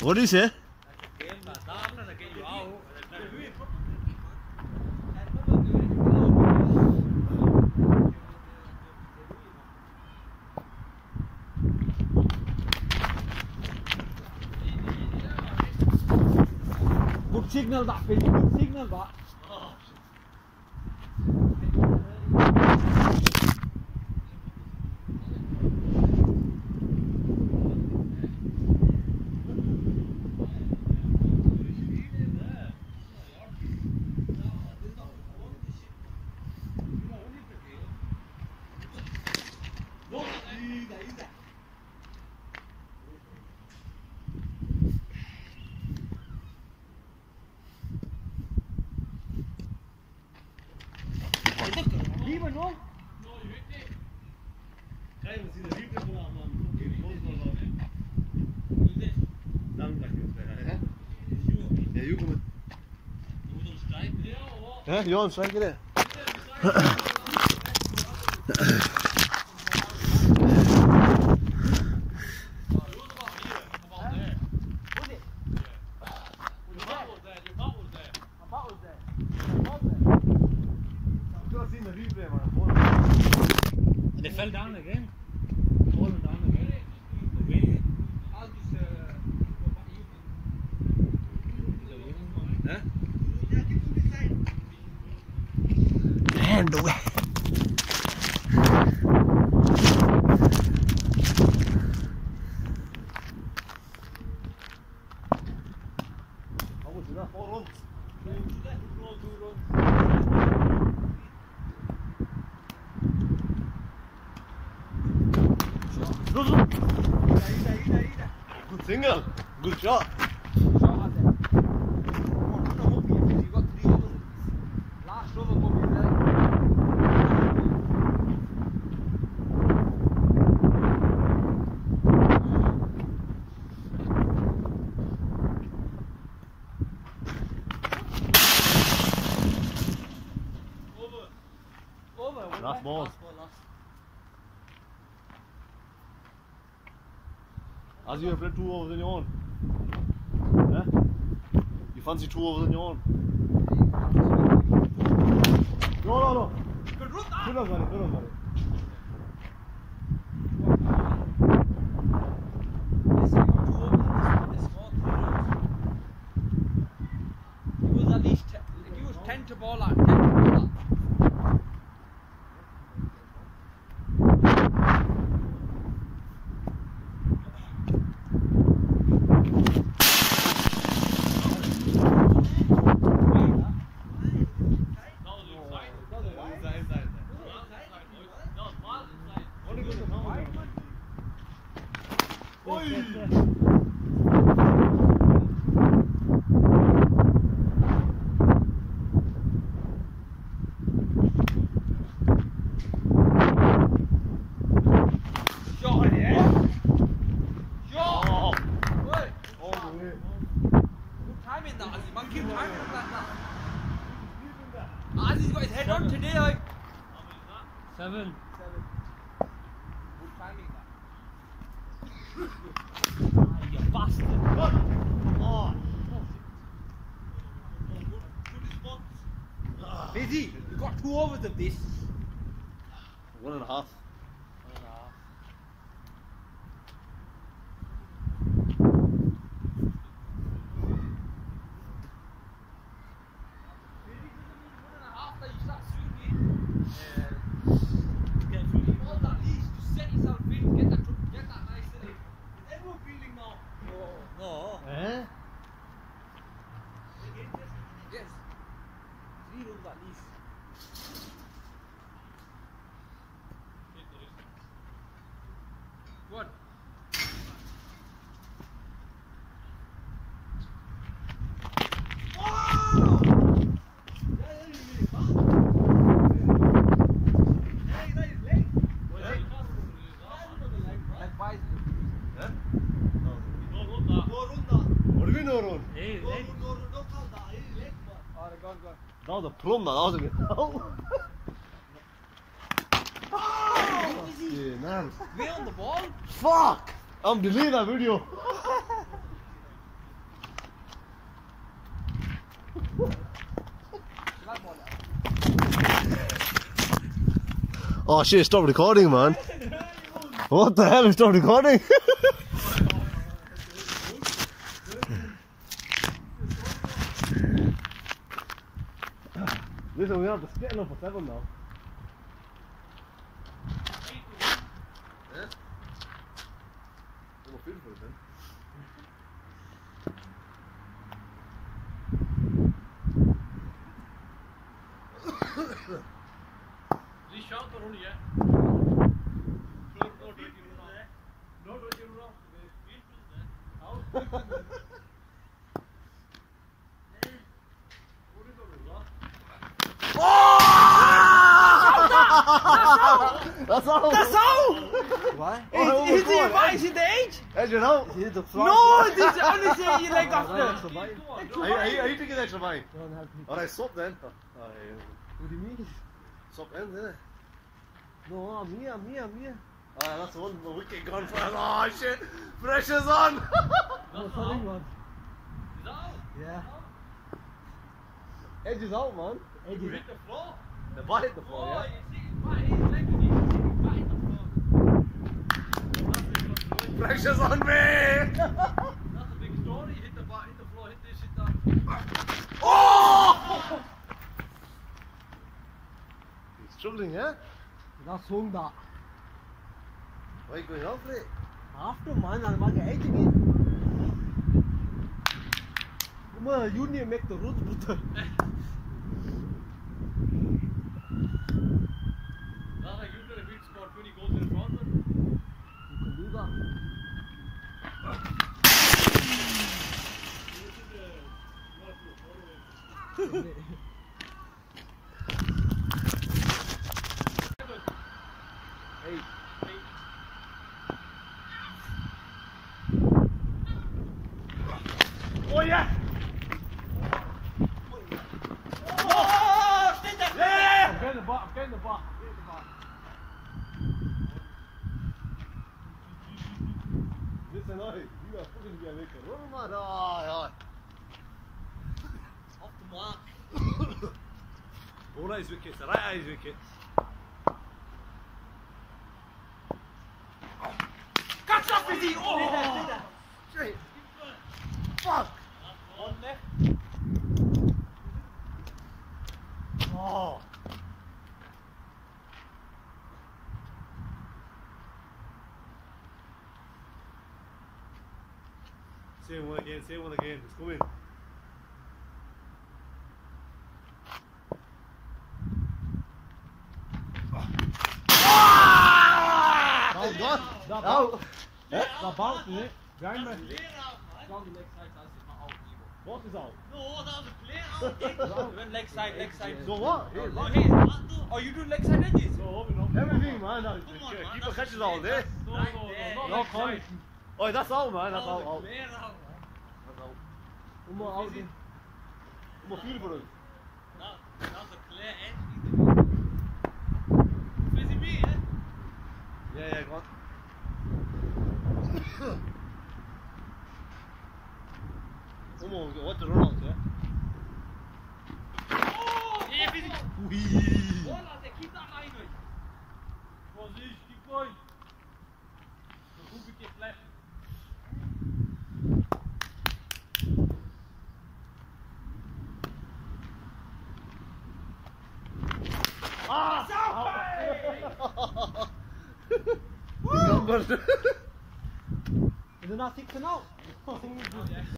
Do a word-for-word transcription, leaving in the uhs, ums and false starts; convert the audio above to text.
What do you say? Good signal that, Fez. Good signal that. Lieber noch? Yeah, you come. Yeah, you on strike it. They fell down again. Fallen down again. Really? I'll just uh, go back. You can. Huh? Man, the way. How much is that? Four runs. Two runs. Good single. Good shot. Shot at them. Come on, put them up here. You've got three overs. Last over will be there. Over. Over. Last ball. Last ball, last. As you have played two overs on your own. Yeah? You fancy two overs on your own? No, no, no. Good run, that. Good on, buddy. Good on, buddy. This one got two overs, this one, this one, three runs. He was at least, ten, if he was ten to ball out, ten to ball out. Azi's got his head on today, like. Seven. Seven. Good timing, that. Ah, you bastard. Oh. Fez-A, you got two overs of this. One and a half. One and a half. No. Eh? Yes. Three runs at least. What? What do we know, Ron? Hey, leg. That was a plum, that was a good. Oh! Yeah, man. Way on the ball? Fuck! I'm deleting that video. Oh shit, stop recording, man. What the hell? Stop recording. Listen, we have to split up for seven now. Yeah? I'm not feeling for it then. Three shots or only, yeah? No, no, don't you run off. No, don't you run off. How? That's all! That's all! Why? Is, is the advice in the age? Edge it out! You hit the floor. No, this is only say you leg after. Are you, are you, are you taking extra mine? Alright, stop then. Oh, yeah. What do you mean? Stop ends, innit? No, I'm here, I'm here, I'm here. Alright, that's one wicket gone for us. Oh shit! Pressure's on! No, sorry, man. Is that out? Yeah. Edge is out, man. Edge is hit the floor. The ball hit the floor, Oh, yeah? you see, his bat, his leg, you see, his bat hit the floor. Pressure's on me! That's a big story. You hit the bat, hit the floor, hit this, hit that. Oh! He's struggling, yeah? That's swung that. Why are you going out for it? After man, I'm going to edge again. Man, you need to make the rules better. That's like you could have been scored twenty goals in a tournament. You can do that. Eight. Oh yeah! Oh, stay there! Yeah! I'm getting the bat, I'm getting the bat. I'm getting the bat. Listen, oi, you are fucking gonna make a run, man. Oi, oi. Off the mark. All eyes wickets, the right eyes wickets. Catch that, Fizzy! Oh! Stay there, stay there. Straight. Fuck! One left. Oh! Same one again, same one again. Let's go in. Oh, God! That Out! That bounce, is it? Grind me. Clear out, man. Down the leg side, that's it, not out either. What is out? No, that was a clear out. It went leg side, leg side. So what? Oh, Hey, hey, it's not though. Oh, you do leg side edges? so everything, man. That, Come on, keep man, the that's catches a all clear- day. No, no, Right no, there. No, not leg call side. it. Oh, that's out, man. That's That out. was a out. clear out, man. That's out. One more out there. I'm a feel for it. That, that was a clear edge. Fizzy me, eh? Yeah, yeah, go on. Come on, what the run out, yeah? Oh! Yeah, Fizzy. Wee! Hold on, keep that line going. Position, keep going. The two wickets left. Ah! Number. Is it not six and out?